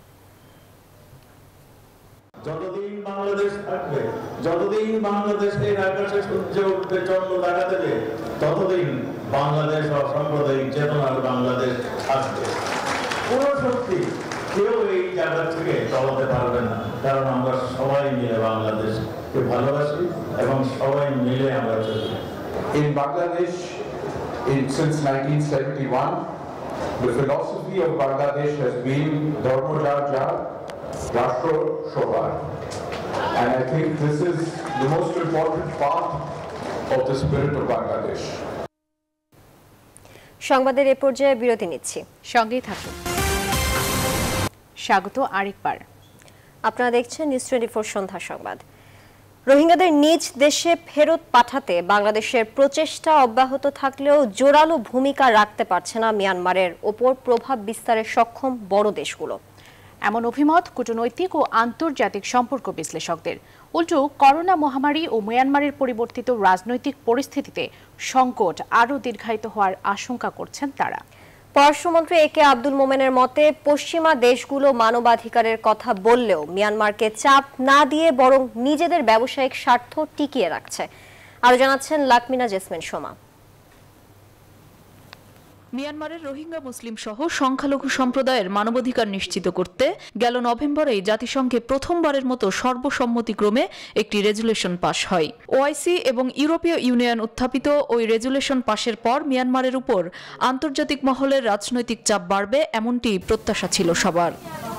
যতদিন বাংলাদেশ থাকবে, যতদিন বাংলাদেশের আকাশে সূর্য উঠবে, চন্দ্র দেখা দেবে, ততদিন বাংলাদেশ অসাম্প্রদায়িক চেতনার বাংলাদেশ থাকবে। কোন শক্তি কেউ এই জায়গা থেকে চলাতে পারবে না, কারণ আমরা সবাই মিলে বাংলাদেশকে ভালোবাসি এবং সবাই মিলে আমরা চলি। In Bangladesh, in, since nineteen seventy-one, the philosophy of Bangladesh has been Dharma Jar Jar, Rashtra Shobar. And I think this is the most important part of the spirit of Bangladesh. সংবাদের এ পর্যায়ে বিরতি নিচ্ছি, সঙ্গেই থাকুন। স্বাগত আরেকবার। আপনারা দেখছেন নিউজ টোয়েন্টি ফোর সন্ধ্যা সংবাদ। রোহিঙ্গাদের নিজ দেশে ফেরত পাঠাতে বাংলাদেশের প্রচেষ্টা অব্যাহত থাকলেও জোরালো ভূমিকা রাখতে পারছে না মিয়ানমারের ওপর প্রভাব বিস্তারে সক্ষম বড় দেশগুলো। এমন অভিমত কূটনৈতিক ও আন্তর্জাতিক সম্পর্ক বিশ্লেষকদের। উল্টো করোনা মহামারী ও মিয়ানমারের পরিবর্তিত রাজনৈতিক পরিস্থিতিতে সংকট আরও দীর্ঘায়িত হওয়ার আশঙ্কা করছেন তারা। পররাষ্ট্রমন্ত্রী এ কে আব্দুল মোমেনের মতে, পশ্চিমা দেশগুলো মানবাধিকারের কথা বললেও মিয়ানমারকে চাপ না দিয়ে বরং নিজেদের ব্যবসায়িক স্বার্থ টিকিয়ে রাখছে। আরও জানাচ্ছেন লাকমিনা জেসমিন সোমা। মিয়ানমারের রোহিঙ্গা মুসলিম সহ সংখ্যালঘু সম্প্রদায়ের মানবাধিকার নিশ্চিত করতে গেল নভেম্বরে জাতিসংঘে প্রথমবারের মতো সর্বসম্মতিক্রমে একটি রেজুলেশন পাশ হয়। ওআইসি এবং ইউরোপীয় ইউনিয়ন উত্থাপিত ওই রেজুলেশন পাশের পর মিয়ানমারের উপর আন্তর্জাতিক মহলের রাজনৈতিক চাপ বাড়বে এমনটি প্রত্যাশা ছিল সবার।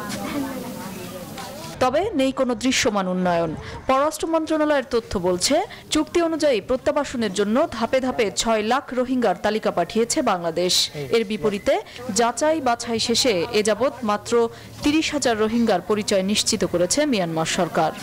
তবে নেই কোনো দৃশ্যমান উন্নয়ন। পররাষ্ট্র মন্ত্রণালয়ের তথ্য বলছে, চুক্তি অনুযায়ী প্রত্যাবাসনের জন্য ধাপে ধাপে ছয় লাখ রোহিঙ্গার তালিকা পাঠিয়েছে বাংলাদেশ। এর বিপরীতে যাচাই বাছাই শেষে এ যাবৎ মাত্র তিরিশ হাজার রোহিঙ্গার পরিচয় নিশ্চিত করেছে মিয়ানমার সরকার।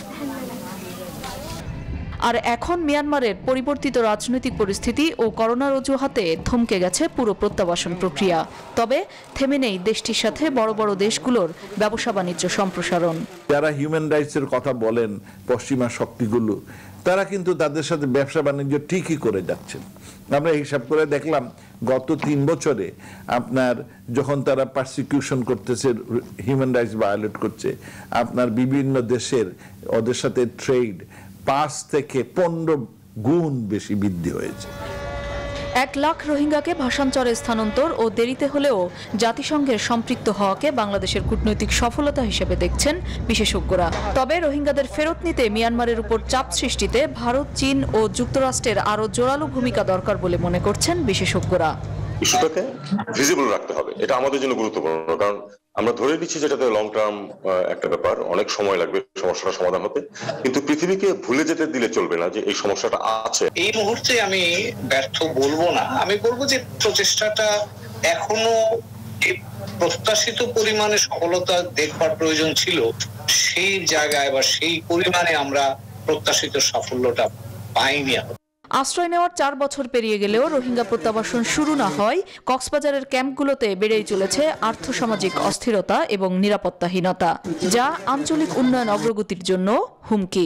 আর এখন মিয়ানমারের পরিবর্তিত রাজনৈতিক পরিস্থিতি ও করোনার অজুহাতে থমকে গেছে পুরো প্রত্যাবাসন প্রক্রিয়া। তবে থেমে নেই দেশটির সাথে বড় বড় দেশগুলোর ব্যবসা বাণিজ্য সম্প্রসারণ। যারা হিউম্যান রাইটসের কথা বলেন, পশ্চিমা শক্তিগুলো, তারা কিন্তু তাদের সাথে ব্যবসা বাণিজ্য ঠিকই করে যাচ্ছেন। আমরা হিসাব করে দেখলাম গত তিন বছরে আপনার যখন তারা পারসিকিউশন করতেছে, হিউম্যান রাইটস ভায়োলেট করছে, আপনার বিভিন্ন দেশের ওদের সাথে ট্রেড পাঁচ থেকে পনেরো গুণ বেশি বৃদ্ধি হয়েছে। এক লাখ রোহিঙ্গাকে ভাষান্তরে স্থানান্তর ও দেরিতে হলেও জাতিসংঘের সম্পৃক্ত হওয়াকে বাংলাদেশের কূটনৈতিক সফলতা হিসেবে দেখছেন বিশেষজ্ঞরা। তবে রোহিঙ্গাদের ফেরত নিতে মিয়ানমারের উপর চাপ সৃষ্টিতে ভারত, চীন ও যুক্তরাষ্ট্রের আরও জোরালো ভূমিকা দরকার বলে মনে করছেন বিশেষজ্ঞরা। ইস্যুটাকে ভিজিবল রাখতে হবে, এটা আমাদের জন্য গুরুত্বপূর্ণ, কারণ আমরা ধরে নিচ্ছি যেটাতে লং টার্ম একটা ব্যাপার, অনেক সময় লাগবে সমস্যাটা সমাধান হতে, কিন্তু পৃথিবীকে ভুলে যেতে দিলে চলবে না যে এই সমস্যাটা আছে। এই মুহূর্তে আমি ব্যর্থ বলবো না, আমি বলবো যে প্রচেষ্টাটা এখনো প্রত্যাশিত পরিমাণে সফলতা দেখবার প্রয়োজন ছিল। সেই জায়গায় বা সেই পরিমাণে আমরা প্রত্যাশিত সাফল্যটা পাইনি। আশ্রয় নেওয়ার চার বছর পেরিয়ে গেলেও রোহিঙ্গা প্রত্যাবাসন শুরু না হয় কক্সবাজারের ক্যাম্পগুলোতে বেড়েই চলেছে আর্থসামাজিক অস্থিরতা এবং নিরাপত্তাহীনতা, যা আঞ্চলিক উন্নয়ন অগ্রগতির জন্য হুমকি।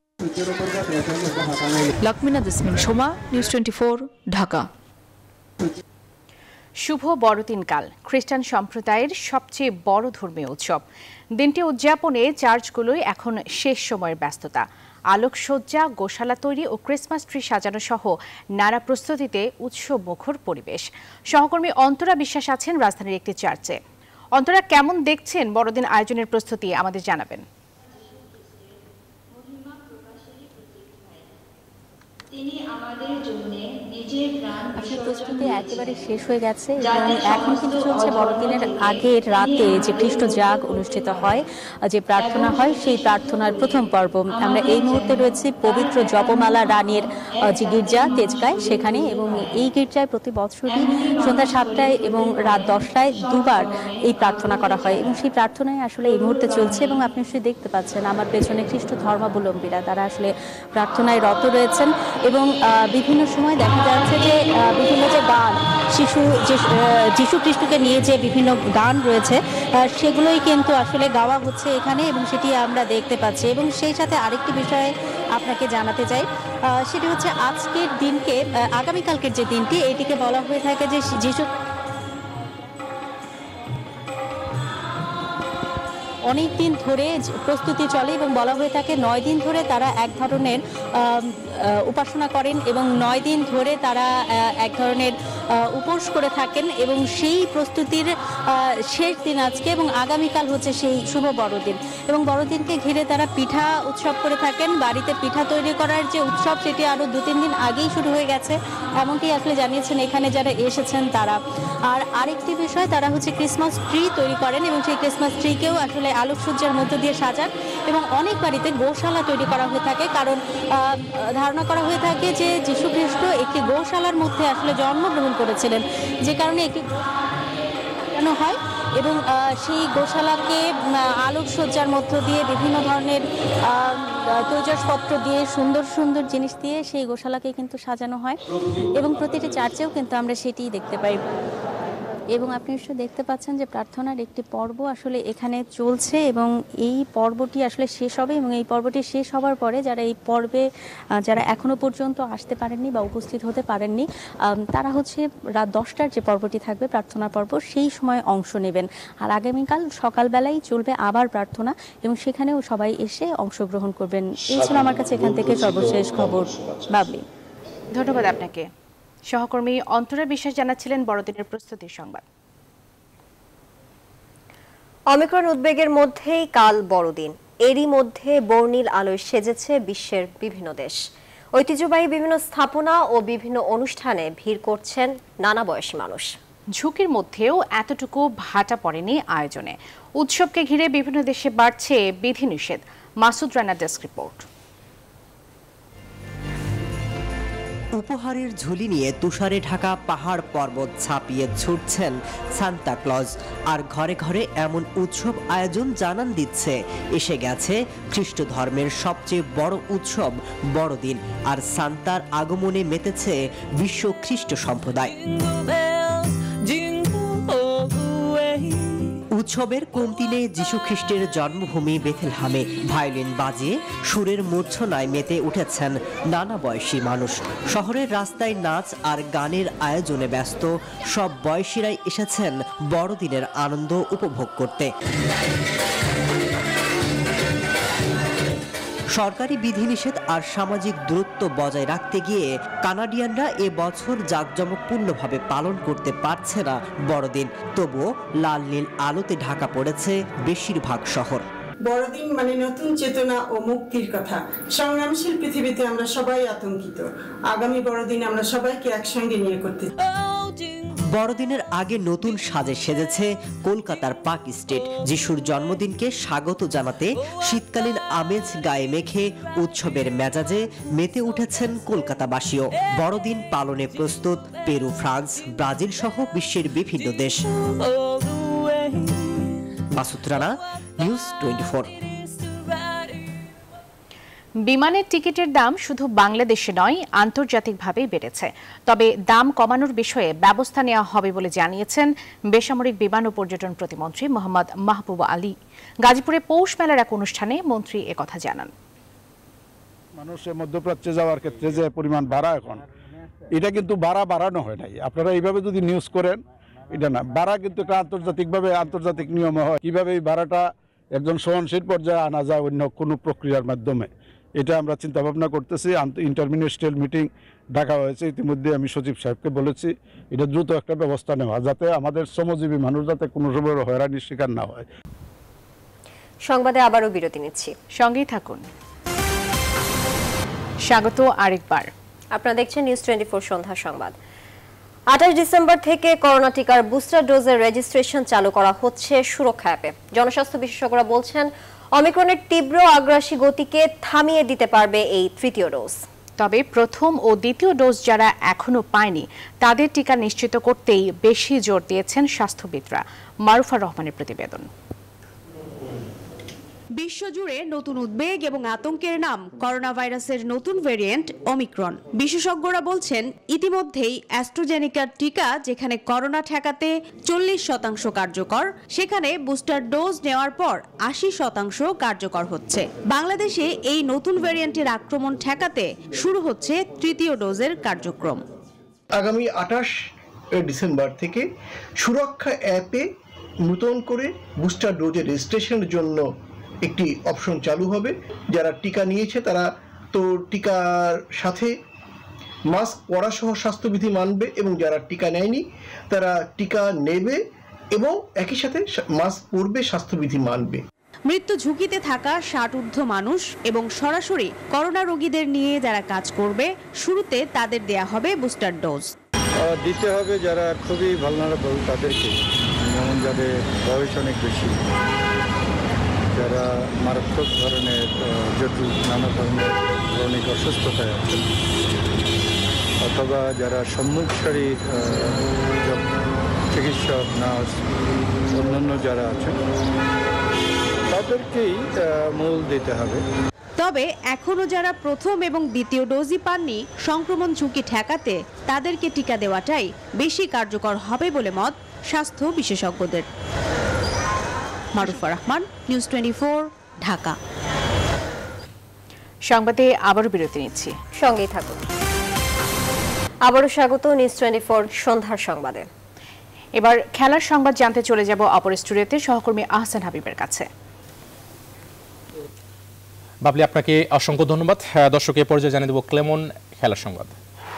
Lakmina Jesmin Soma, news twenty four, Dhaka. শুভ বড়দিন কাল খ্রিস্টান সম্প্রদায়ের সবচেয়ে বড় ধর্মীয় উৎসব। দিনটি উদযাপনে চার্চগুলোই এখন শেষ সময়ের ব্যস্ততা। আলোকসজ্জা, গোশালা তৈরি ও ক্রিসমাস ট্রি সাজানো সহ নানা প্রস্তুতিতে উৎসব মুখর পরিবেশ। সহকর্মী অন্তরা বিশ্বাস আছেন রাজধানীর একটি চার্চে। অন্তরা, কেমন দেখছেন বড়দিন আয়োজনের প্রস্তুতি, আমাদের জানাবেন। প্রস্তুতি একেবারে শেষ হয়ে গেছে এবং এখন কিন্তু চলছে বড়দিনের আগের রাতে যে খ্রিস্ট জাগ অনুষ্ঠিত হয়, যে প্রার্থনা হয়, সেই প্রার্থনার প্রথম পর্ব। আমরা এই মুহূর্তে রয়েছি পবিত্র জপমালা রানীর যে গির্জা তেজগাঁয়, সেখানে। এবং এই গির্জায় প্রতি বছরই সন্ধ্যা সাতটায় এবং রাত দশটায় দুবার এই প্রার্থনা করা হয় এবং সেই প্রার্থনায় আসলে এই মুহূর্তে চলছে। এবং আপনি আসলে দেখতে পাচ্ছেন আমার পেছনে খ্রিস্ট ধর্মাবলম্বীরা, তারা আসলে প্রার্থনায় রত রয়েছেন। এবং বিভিন্ন সময় দেখা যাচ্ছে যে বিভিন্ন যে গান, শিশু যে যীশু খ্রিস্টকে নিয়ে যে বিভিন্ন গান রয়েছে, সেগুলোই কিন্তু আসলে গাওয়া হচ্ছে এখানে এবং সেটি আমরা দেখতে পাচ্ছি। এবং সেই সাথে আরেকটি বিষয়ে আপনাকে জানাতে চাই, সেটি হচ্ছে আজকের দিনকে, আগামীকালকের যে দিনটি, এটিকে বলা হয়ে থাকে যে যীশু অনেক দিন ধরে প্রস্তুতি চলে এবং বলা হয়ে থাকে নয় দিন ধরে তারা এক ধরনের উপাসনা করেন এবং নয় দিন ধরে তারা এক ধরনের উপোস করে থাকেন এবং সেই প্রস্তুতির শেষ দিন আজকে এবং আগামীকাল হচ্ছে সেই শুভ বড়দিন। এবং বড়দিনকে ঘিরে তারা পিঠা উৎসব করে থাকেন। বাড়িতে পিঠা তৈরি করার যে উৎসব, সেটি আরও দু তিন দিন আগেই শুরু হয়ে গেছে, এমনটি আসলে জানিয়েছেন এখানে যারা এসেছেন তারা। আর আরেকটি বিষয়, তারা হচ্ছে ক্রিসমাস ট্রি তৈরি করেন এবং সেই ক্রিসমাস ট্রিকেও আসলে আলোকসজ্জার মধ্য দিয়ে সাজান। এবং অনেক বাড়িতে গোশালা তৈরি করা হয়ে থাকে, কারণ ধারণা করা হয়ে থাকে যে যীশু খ্রিস্ট একটি গোশালার মধ্যে আসলে জন্মগ্রহণ করেছিলেন, যে কারণে একটি হয় এবং সেই গোশালাকে আলোকসজ্জার মধ্য দিয়ে বিভিন্ন ধরনের তৈজসপত্র দিয়ে, সুন্দর সুন্দর জিনিস দিয়ে সেই গোশালাকে কিন্তু সাজানো হয় এবং প্রতিটি চার্চেও কিন্তু আমরা সেটিই দেখতে পাই। এবং আপনি নিশ্চয়ই দেখতে পাচ্ছেন যে প্রার্থনার একটি পর্ব আসলে এখানে চলছে এবং এই পর্বটি আসলে শেষ হবে এবং এই পর্বটি শেষ হওয়ার পরে যারা এই পর্বে যারা এখনো পর্যন্ত আসতে পারেননি বা উপস্থিত হতে পারেননি, তারা হচ্ছে রাত দশটার যে পর্বটি থাকবে প্রার্থনা পর্ব, সেই সময় অংশ নেবেন। আর আগামীকাল সকালবেলায় চলবে আবার প্রার্থনা এবং সেখানেও সবাই এসে অংশগ্রহণ করবেন। এই ছিল আমার কাছে এখান থেকে সর্বশেষ খবর। বাবলি, ধন্যবাদ আপনাকে। সহকর্মী অন্তরা বিশ্বাস জানাচ্ছিলেন বড়দিনের প্রস্তুতির সংবাদ। অমিক্রন উদ্বেগের মধ্যেই কাল বড়দিন। এরই মধ্যে বর্ণিল আলোয় সেজেছে বিশ্বের বিভিন্ন দেশ। ঐতিহ্যবাহী বিভিন্ন স্থাপনা ও বিভিন্ন অনুষ্ঠানে ভিড় করছেন নানা বয়সী মানুষ। ঝুঁকির মধ্যেও এতটুকু ভাটা পড়েনি আয়োজনে। উৎসবকে ঘিরে বিভিন্ন দেশে বাড়ছে বিধিনিষেধ। Masud Rana desk report. উপহারের ঝুলি নিয়ে তুষারে ঢাকা পাহাড় পর্বত ছাপিয়ে ছুটছেন সান্তা ক্লজ। আর ঘরে ঘরে এমন উৎসব আয়োজন জানান দিচ্ছে এসে গেছে খ্রিস্ট ধর্মের সবচেয়ে বড় উৎসব বড়দিন। আর সান্তার আগমনে মেতেছে বিশ্ব খ্রিস্ট সম্প্রদায়। উৎসবের কমতি নেই যীশু খ্রিস্টের জন্মভূমি বেথেলহামে। ভায়োলিন বাজিয়ে সুরের মূর্ছনায় মেতে উঠেছেন নানা বয়সী মানুষ। শহরের রাস্তায় নাচ আর গানের আয়োজনে ব্যস্ত সব বয়সীরাই এসেছেন বড়দিনের আনন্দ উপভোগ করতে। সরকারি বিধিনিষেধ আর সামাজিক দূরত্ব বজায় রাখতে গিয়ে কানাডিয়ানরা এ বছর জাঁকজমকপূর্ণভাবে পালন করতে পারছে না বড়দিন। তবুও লাল নীল আলোতে ঢাকা পড়েছে বেশিরভাগ শহর। বড়দিন মানে নতুন চেতনা ও মুক্তির কথা। সংগ্রামশীল পৃথিবীতে আমরা সবাই আতঙ্কিত। আগামী বড়দিন আমরা সবাইকে একসঙ্গে নিয়ে করতে। বড়দিনের আগে নতুন সাজে সেজেছে কলকাতার পার্ক স্ট্রিট। যিশুর জন্মদিনকে স্বাগত জানাতে শীতকালীন আমেজ গায়ে মেখে উৎসবের মেজাজে মেতে উঠেছেন কলকাতাবাসীও। বড়দিন পালনে প্রস্তুত পেরু, ফ্রান্স, ব্রাজিল সহ বিশ্বের বিভিন্ন দেশ। Masud Rana, news twenty four. বিমানের টিকিটের দাম শুধু বাংলাদেশে নয়, আন্তর্জাতিকভাবেই বেড়েছে। তবে দাম কমানোর বিষয়ে ব্যবস্থা নেওয়া হবে বলে জানিয়েছেন বেসামরিক বিমান ও পর্যটন প্রতিমন্ত্রী মোহাম্মদ মাহবুব আলী। গাজীপুরে পৌষ মেলার এক অনুষ্ঠানে মন্ত্রী একথা জানান। মানুষের মধ্যপ্রাচ্যে যাওয়ার ক্ষেত্রে যে পরিমাণ ভাড়া এখন, এটা কিন্তু ভাড়া বাড়ানো হয় নাই। আপনারা এইভাবে যদি নিউজ করেন, এটা না, ভাড়া কিন্তু একটা আন্তর্জাতিকভাবে আন্তর্জাতিক নিয়মে হয়। কিভাবে এই ভাড়াটা একজন সহনশীল পর্যায়ে আনা যায় অন্য কোনো প্রক্রিয়ার মাধ্যমে, এটা আমরা চিন্তা ভাবনা করতেছি। ইন্টারমিনিস্ট্রিয়াল মিটিং ডাকা হয়েছে, ইতিমধ্যে আমি সচিব সাহেবকে বলেছি এটা দ্রুত একটা ব্যবস্থা নেওয়া, যাতে আমাদের শ্রমজীবী মানুষ যাতে কোনো সময় হয়রানির শিকার না হয়। সংবাদে আবারও বিরতি নিচ্ছি, সঙ্গেই থাকুন। স্বাগত আরেকবার। আপনারা দেখছেন নিউজ টোয়েন্টি ফোর সন্ধ্যা সংবাদ। আঠাশ ডিসেম্বর থেকে করোনা টিকার বুস্টার ডোজের রেজিস্ট্রেশন চালু করা হচ্ছে সুরক্ষা অ্যাপে। জনস্বাস্থ্য বিশেষজ্ঞরা বলছেন অমিক্রনের তীব্র আগ্রাসী গতিকে থামিয়ে দিতে পারবে এই তৃতীয় ডোজ। তবে প্রথম ও দ্বিতীয় ডোজ যারা এখনো পায়নি তাদের টিকা নিশ্চিত করতেই বেশি জোর দিয়েছেন স্বাস্থ্যবিদরা। মারুফা রহমানের প্রতিবেদন। বিশ্বজুড়ে নতুন উদ্বেগ এবং আতঙ্কের নাম করোনা ভাইরাসের নতুন ভেরিয়েন্ট ওমিক্রন। বিশেষজ্ঞরা বলছেন ইতিমধ্যেই অ্যাস্ট্রাজেনেকার টিকা যেখানে করোনা ঠেকাতে চল্লিশ শতাংশ কার্যকর, সেখানে বুস্টার ডোজ নেওয়ার পর আশি শতাংশ কার্যকর হচ্ছে। বাংলাদেশে এই নতুন ভেরিয়েন্টের আক্রমণ ঠেকাতে শুরু হচ্ছে তৃতীয় ডোজের কার্যক্রম। আগামী আঠাশ ডিসেম্বর থেকে সুরক্ষা অ্যাপে নতুন করে বুস্টার ডোজের রেজিস্ট্রেশনের জন্য একটি অপশন চালু হবে। যারা টিকা নিয়েছে তারা তো টিকার সাথে মাস্ক পরা সহ স্বাস্থ্যবিধি মানবে, এবং যারা টিকা নেয়নি তারা টিকা নেবে এবং একই সাথে মাস্ক পরবে, স্বাস্থ্যবিধি মানবে। মৃত্যু ঝুঁকিতে থাকা ষাট ঊর্ধ্ব মানুষ এবং সরাসরি করোনা রোগীদের নিয়ে যারা কাজ করবে শুরুতে তাদের দেয়া হবে বুস্টার ডোজ। দিতে হবে যারা খুবই ভালনারেবল তাদেরকে, যেমন যাদের বয়স অনেক বেশি, যারা মারাত্মক ধরনের জটিল নানা ধরনের ক্রনিক অসুস্থতায় আছেন, অথবা যারা সম্মুখ সারির চিকিৎসক, নার্স, অন্যান্য যারা আছেন তাদেরকেই মূল দিতে হবে। তবে এখনো যারা প্রথম এবং দ্বিতীয় ডোজই পাননি, সংক্রমণ ঝুঁকি ঠেকাতে তাদেরকে টিকা দেওয়াটাই বেশি কার্যকর হবে বলে মত স্বাস্থ্য বিশেষজ্ঞদের। Marufa Rahman, news twenty four, Dhaka. সংবাদে আবারও বিরতি নিচ্ছি, সঙ্গেই থাকুন। আবারও স্বাগত নিউজ টোয়েন্টি ফোর সন্ধ্যার সংবাদে। এবার খেলার সংবাদ জানতে চলে যাব অপর স্টুডিওতে সহকর্মী আহসান হাবিবের কাছে। বাবলি, আপনাকে অসংখ্য ধন্যবাদ। দর্শক, এ পর্যায়ে জানিয়ে দেব ক্লেমন খেলার সংবাদ।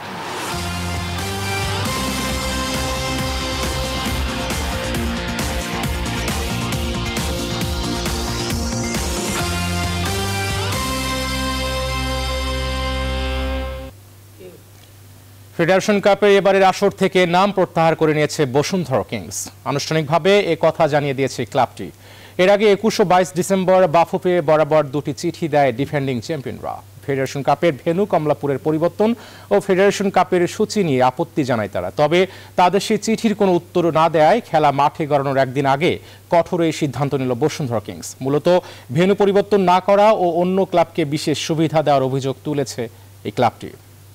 ফেডারেশন কাপের এবারের আসর থেকে নাম প্রত্যাহার করে নিয়েছে বসুন্ধরা কিংস। আনুষ্ঠানিকভাবে এ কথা জানিয়ে দিয়েছে ক্লাবটি। এর আগে একুশ ও বাইশ ডিসেম্বর বাফুফে বরাবর দুটি চিঠি দেয় ডিফেন্ডিং চ্যাম্পিয়নরা। ফেডারেশন কাপের ভেন্যু কমলাপুরের পরিবর্তন ও ফেডারেশন কাপের সূচি নিয়ে আপত্তি জানায় তারা। তবে তাদের সেই চিঠির কোনো উত্তর না দেয় খেলা মাঠে গড়ানোর একদিন আগে কঠোর এই সিদ্ধান্ত নিল বসুন্ধরা কিংস। মূলত ভেন্যু পরিবর্তন না করা ও অন্য ক্লাবকে বিশেষ সুবিধা দেওয়ার অভিযোগ তুলেছে এই ক্লাবটি।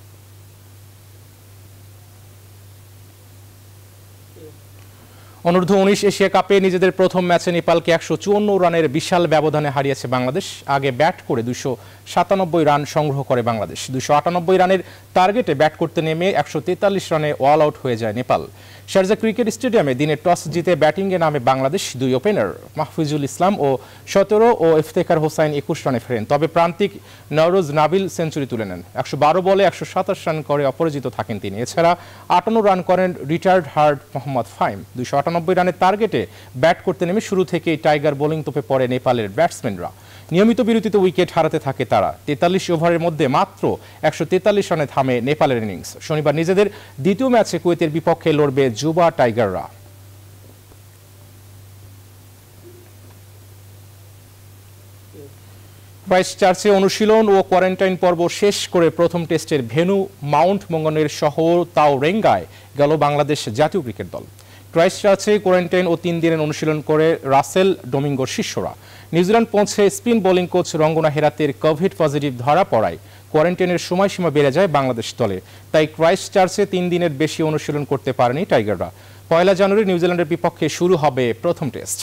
অনূর্ধ্ব উনিশ এশিয়া কাপে নিজেদের প্রথম ম্যাচে নেপালকে একশো চুয়ান্ন রানের বিশাল ব্যবধানে হারিয়েছে বাংলাদেশ। আগে ব্যাট করে দুইশো সাতানব্বই রান সংগ্রহ করে বাংলাদেশ। দুইশো আটানব্বই রানের টার্গেটে ব্যাট করতে নেমে একশো তেতাল্লিশ রানে অল আউট হয়ে যায় নেপাল। শারজা ক্রিকেট স্টেডিয়ামে দিনে টস জিতে ব্যাটিংয়ে নামে বাংলাদেশ। দুই ওপেনার মাহফুজুল ইসলাম ও সতেরো ও ইফতেখার হোসাইন একুশ রানে ফেরেন। তবে প্রান্তিক নওরোজ নাবিল সেঞ্চুরি তুলে নেন। একশো বারো বলে একশো সাতাশ রান করে অপরাজিত থাকেন তিনি। এছাড়া আটান্ন রান করেন রিটায়ার্ড হার্ড মোহাম্মদ ফাইম। দুইশো আটানব্বই রানের টার্গেটে ব্যাট করতে নেমে শুরু থেকেই টাইগার বোলিং তোপে পড়ে নেপালের ব্যাটসম্যানরা। নিয়মিত বিরতিতে উইকেট হারাতে থাকে তারা। তেতাল্লিশ ওভারের মধ্যে মাত্র একশো তেতাল্লিশ রানে থামে নেপালের ইনিংস। শনিবার নিজেদের দ্বিতীয় ম্যাচে কুয়েতের বিপক্ষে লড়বে জুবা টাইগাররা। ক্রাইস্টচার্চে অনুশীলন ও কোয়ারেন্টাইন পর্ব শেষ করে প্রথম টেস্টের ভেন্যু মাউন্ট মঙ্গনের শহর তাওরেঙ্গায় গেল বাংলাদেশ জাতীয় ক্রিকেট দল। ক্রাইস্টচার্চে কোয়ারেন্টাইন ও তিন দিনের অনুশীলন করে রাসেল ডোমিঙ্গোর শিষ্যরা। নিউজিল্যান্ড পৌঁছে স্পিন বোলিং কোচ রঙ্গনা হেরাতের কোভিড পজিটিভ ধরা পড়ায় কোয়ারেন্টাইনের সময়সীমা বেড়ে যায় বাংলাদেশ দলে। তাই ক্রাইস্টচার্চে তিন দিনের বেশি অনুশীলন করতে পারেনি টাইগাররা। পয়লা জানুয়ারি নিউজিল্যান্ডের বিপক্ষে শুরু হবে প্রথম টেস্ট।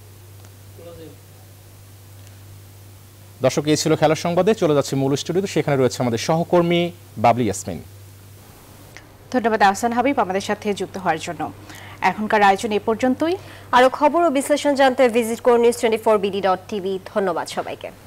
দর্শক, এই ছিল খেলার সংবাদে। চলে যাচ্ছে মূল স্টুডিওতে, সেখানে রয়েছে আমাদের সহকর্মী বাবলি ইয়াসমিন। ধন্যবাদ আহসান হাবিব আমাদের সাথে যুক্ত হওয়ার জন্য। এখনকার আয়োজন এ পর্যন্তই। আরো খবর ও বিশ্লেষণ জানতে ভিজিট করুন news twenty four BD dot TV. ধন্যবাদ সবাইকে।